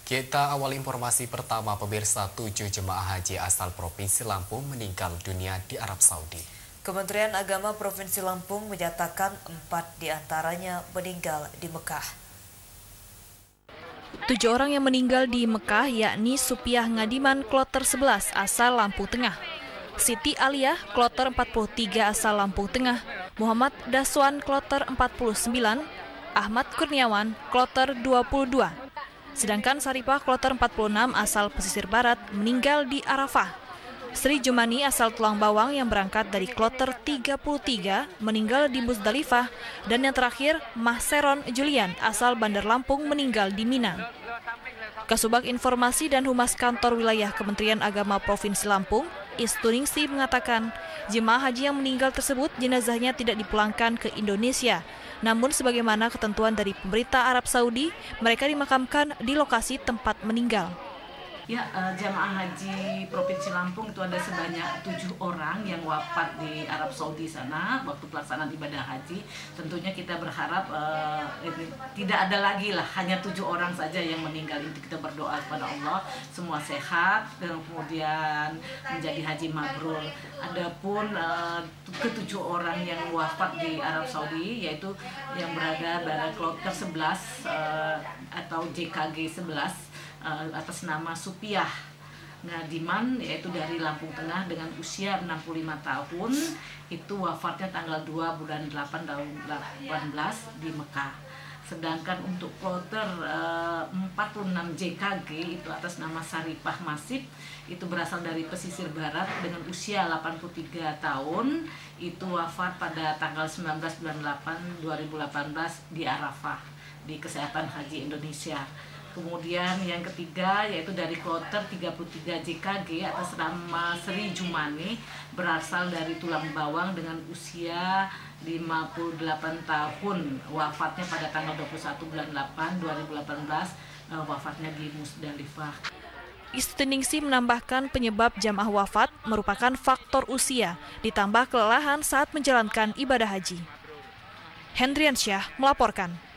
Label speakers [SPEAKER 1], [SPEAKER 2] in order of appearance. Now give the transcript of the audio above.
[SPEAKER 1] Kita awal informasi pertama, pemirsa, 7 jemaah haji asal Provinsi Lampung meninggal dunia di Arab Saudi.
[SPEAKER 2] Kementerian Agama Provinsi Lampung menyatakan 4 diantaranya meninggal di Mekah.
[SPEAKER 3] 7 orang yang meninggal di Mekah yakni Supiah Ngadiman kloter 11 asal Lampung Tengah, Siti Aliyah kloter 43 asal Lampung Tengah, Muhammad Daswan kloter 49, Ahmad Kurniawan kloter 22. Sedangkan Saripah kloter 46 asal pesisir barat meninggal di Arafah. Sri Jumani asal Tulang Bawang yang berangkat dari kloter 33 meninggal di Musdalifah, dan yang terakhir Mahseron Julian asal Bandar Lampung meninggal di Mina. Kasubag Informasi dan Humas Kantor Wilayah Kementerian Agama Provinsi Lampung, Istuningsi, mengatakan jemaah haji yang meninggal tersebut jenazahnya tidak dipulangkan ke Indonesia. Namun sebagaimana ketentuan dari pemerintah Arab Saudi, mereka dimakamkan di lokasi tempat meninggal.
[SPEAKER 4] Ya, jamaah haji Provinsi Lampung itu ada sebanyak 7 orang yang wafat di Arab Saudi sana waktu pelaksanaan ibadah haji. Tentunya kita berharap tidak ada lagi lah, hanya 7 orang saja yang meninggal. Itu kita berdoa kepada Allah semua sehat dan kemudian menjadi haji mabrur. Adapun ke-7 orang yang wafat di Arab Saudi, yaitu yang berada pada kloter 11 atau JKG 11 atas nama Supiah Ngadiman, yaitu dari Lampung Tengah dengan usia 65 tahun, itu wafatnya tanggal 2 bulan 8 tahun 2018 di Mekah. Sedangkan untuk kloter 46 JKG itu atas nama Saripah Masif, itu berasal dari pesisir barat dengan usia 83 tahun, itu wafat pada tanggal 19 bulan 8 2018 di Arafah di Kesehatan Haji Indonesia. Kemudian yang ketiga yaitu dari kloter 33 JKG atas nama Sri Jumani, berasal dari Tulang Bawang dengan usia 58 tahun, wafatnya pada tanggal 21 bulan 8 2018, wafatnya di Musdalifah.
[SPEAKER 3] Istuningsi menambahkan penyebab jamaah wafat merupakan faktor usia ditambah kelelahan saat menjalankan ibadah haji. Hendriansyah melaporkan.